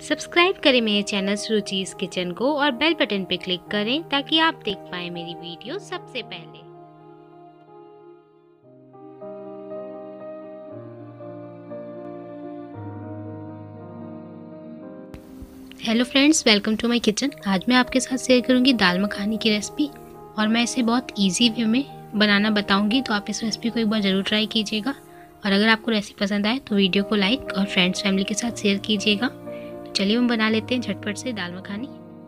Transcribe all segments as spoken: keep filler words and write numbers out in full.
Subscribe करें मेरे channel रुचिस kitchen को और बेल बटन पे क्लिक करें ताकि आप देख पाएं मेरी वीडियो सबसे पहले। Hello friends, welcome to my kitchen. आज मैं आपके साथ शेयर करूंगी दाल मखानी की रेसिपी और मैं इसे बहुत इजी वे में बनाना बताऊंगी, तो आप इस रेसिपी को एक बार ज़रूर ट्राई कीजिएगा। और अगर आपको रेसिपी पसंद आए तो वीडियो को लाइक और फ्रेंड्स फैमिली के साथ शेयर कीजिएगा। तो चलिए हम बना लेते हैं झटपट से दाल मखानी।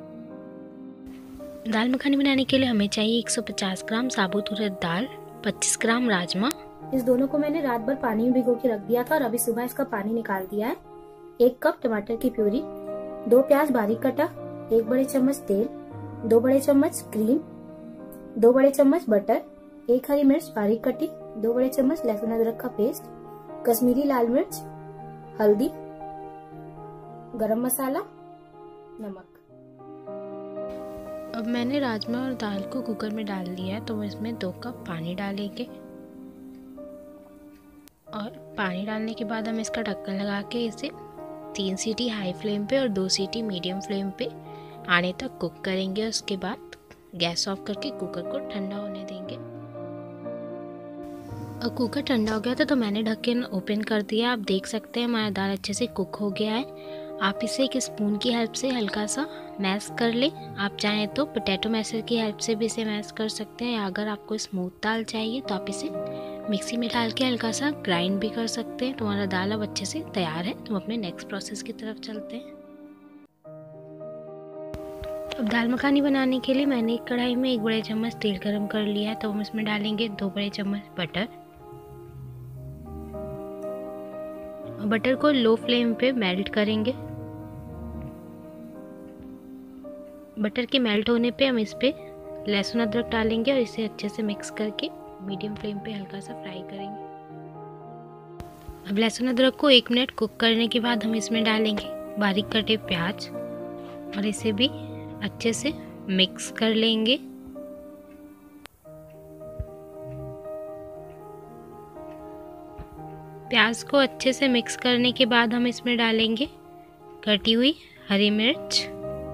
दाल मखानी बनाने के लिए हमें चाहिए एक सौ पचास ग्राम साबुत उड़द दाल, पच्चीस ग्राम राजमा। इस दोनों को मैंने रात भर पानी में भिगो के रख दिया था और अभी सुबह इसका पानी निकाल दिया है। एक कप टमाटर की प्यूरी, दो प्याज बारीक कटा, एक बड़े चम्मच तेल, दो बड़े चम्मच क्रीम, दो बड़े चम्मच बटर, एक हरी मिर्च बारीक कटी, दो बड़े चम्मच लहसुन अदरक का पेस्ट, कश्मीरी लाल मिर्च, हल्दी, गरम मसाला, नमक। अब मैंने राजमा और दाल को कुकर में डाल दिया है, तो इसमें दो कप पानी डालेंगे और पानी डालने के बाद हम इसका ढक्कन लगा के इसे तीन सीटी हाई फ्लेम पे और दो सीटी मीडियम फ्लेम पे आने तक कुक करेंगे। उसके बाद गैस ऑफ करके कुकर को ठंडा होने देंगे। और कुकर ठंडा हो गया था तो मैंने ढक्कन ओपन कर दिया। आप देख सकते हैं हमारा दाल अच्छे से कुक हो गया है। आप इसे एक स्पून की हेल्प से हल्का सा मैश कर लें। आप चाहें तो पोटैटो मैशर की हेल्प से भी इसे मैश कर सकते हैं, या अगर आपको स्मूथ दाल चाहिए तो आप इसे मिक्सी में डाल के हल्का सा ग्राइंड भी कर सकते हैं। तो हमारा दाल अब अच्छे से तैयार है। तो हम अपने नेक्स्ट प्रोसेस की तरफ चलते हैं। अब दाल मखानी बनाने के लिए मैंने एक कढ़ाई में एक बड़े चम्मच तेल गरम कर लिया है, तो हम इसमें डालेंगे दो बड़े चम्मच बटर। बटर को लो फ्लेम पे मेल्ट करेंगे। बटर के मेल्ट होने पे हम इस पे लहसुन अदरक डालेंगे और इसे अच्छे से मिक्स करके मीडियम फ्लेम पे हल्का सा फ्राई करेंगे। अब लहसुन अदरक को एक मिनट कुक करने के बाद हम इसमें डालेंगे बारीक कटे प्याज और इसे भी अच्छे से मिक्स कर लेंगे। प्याज को अच्छे से मिक्स करने के बाद हम इसमें डालेंगे कटी हुई हरी मिर्च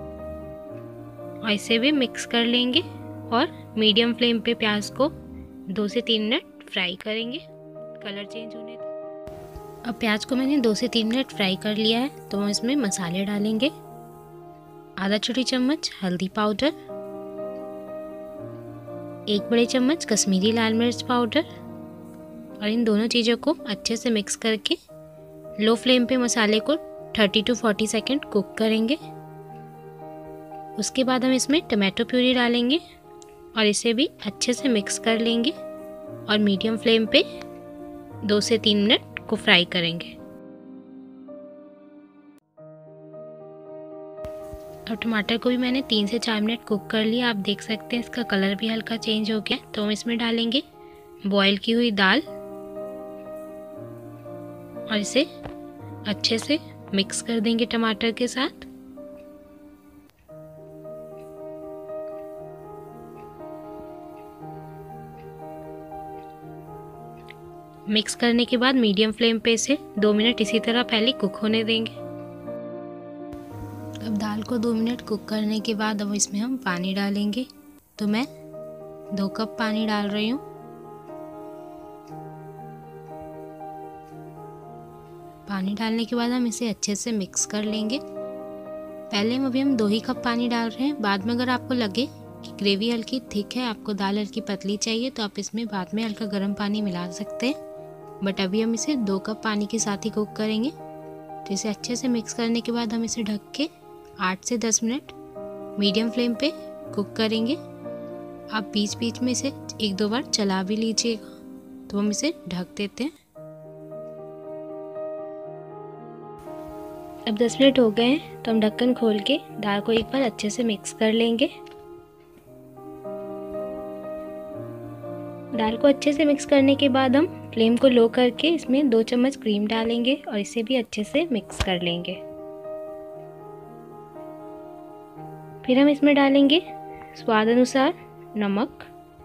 और इसे भी मिक्स कर लेंगे और मीडियम फ्लेम पे प्याज को दो से तीन मिनट फ्राई करेंगे, कलर चेंज होने तक। अब प्याज को मैंने दो से तीन मिनट फ्राई कर लिया है, तो हम इसमें मसाले डालेंगे। आधा छोटी चम्मच हल्दी पाउडर, एक बड़े चम्मच कश्मीरी लाल मिर्च पाउडर, और इन दोनों चीज़ों को अच्छे से मिक्स करके लो फ्लेम पे मसाले को तीस टू चालीस सेकंड कुक करेंगे। उसके बाद हम इसमें टमाटो प्यूरी डालेंगे और इसे भी अच्छे से मिक्स कर लेंगे और मीडियम फ्लेम पे दो से तीन मिनट को फ्राई करेंगे। और टमाटर को भी मैंने तीन से चार मिनट कुक कर लिया। आप देख सकते हैं इसका कलर भी हल्का चेंज हो गया। तो हम इसमें डालेंगे बॉईल की हुई दाल और इसे अच्छे से मिक्स कर देंगे टमाटर के साथ। मिक्स करने के बाद मीडियम फ्लेम पे इसे दो मिनट इसी तरह पहले कुक होने देंगे। अब दाल को दो मिनट कुक करने के बाद अब इसमें हम पानी डालेंगे। तो मैं दो कप पानी डाल रही हूँ। पानी डालने के बाद हम इसे अच्छे से मिक्स कर लेंगे। पहले हम अभी हम दो ही कप पानी डाल रहे हैं। बाद में अगर आपको लगे कि ग्रेवी हल्की थिक है, आपको दाल हल्की पतली चाहिए, तो आप इसमें बाद में हल्का गर्म पानी मिला सकते हैं। बट अभी हम इसे दो कप पानी के साथ ही कुक करेंगे। तो इसे अच्छे से मिक्स करने के बाद हम इसे ढक के आठ से दस मिनट मीडियम फ्लेम पे कुक करेंगे। आप बीच बीच में इसे एक दो बार चला भी लीजिएगा। तो हम इसे ढक देते हैं। अब दस मिनट हो गए हैं, तो हम ढक्कन खोल के दाल को एक बार अच्छे से मिक्स कर लेंगे। दाल को अच्छे से मिक्स करने के बाद हम फ्लेम को लो करके इसमें दो चम्मच क्रीम डालेंगे और इसे भी अच्छे से मिक्स कर लेंगे। फिर हम इसमें डालेंगे स्वाद अनुसार नमक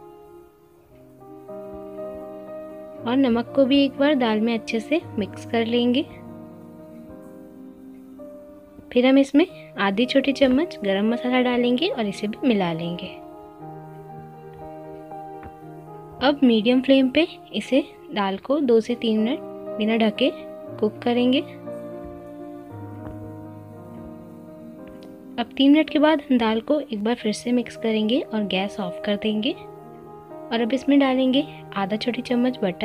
और नमक को भी एक बार दाल में अच्छे से मिक्स कर लेंगे। फिर हम इसमें आधी छोटी चम्मच गरम मसाला डालेंगे और इसे भी मिला लेंगे। अब मीडियम फ्लेम पे इसे दाल को दो से तीन मिनट बिना ढके कुक करेंगे। अब तीन मिनट के बाद हम दाल को एक बार फिर से मिक्स करेंगे और गैस ऑफ कर देंगे। और अब इसमें डालेंगे आधा छोटी चम्मच बटर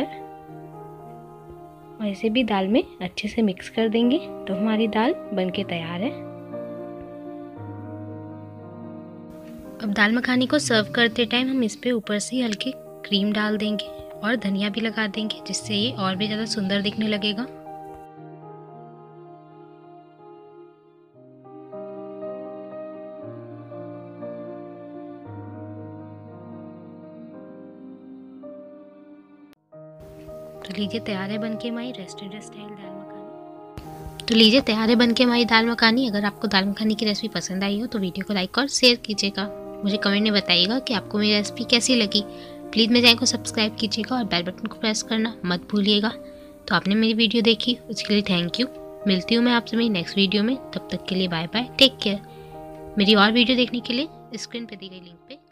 और इसे भी दाल में अच्छे से मिक्स कर देंगे। तो हमारी दाल बनके तैयार है। अब दाल मखानी को सर्व करते टाइम हम इस पे ऊपर से हल्की क्रीम डाल देंगे और धनिया भी लगा देंगे, जिससे ये और भी ज़्यादा सुंदर दिखने लगेगा। तो लीजिए तैयार है बनके हमारी रेस्टोरेंट स्टाइल दाल मखानी। तो लीजिए तैयार है बनके हमारी दाल मखानी। अगर आपको दाल मखानी की रेसिपी पसंद आई हो तो वीडियो को लाइक और शेयर कीजिएगा। मुझे कमेंट में बताइएगा कि आपको मेरी रेसिपी कैसी लगी। प्लीज़ मेरे चैनल को सब्सक्राइब कीजिएगा और बेल बटन को प्रेस करना मत भूलिएगा। तो आपने मेरी वीडियो देखी उसके लिए थैंक यू। मिलती हूँ मैं आपसे मेरी नेक्स्ट वीडियो में। तब तक के लिए बाय बाय, टेक केयर। मेरी और वीडियो देखने के लिए स्क्रीन पर दी गई लिंक पे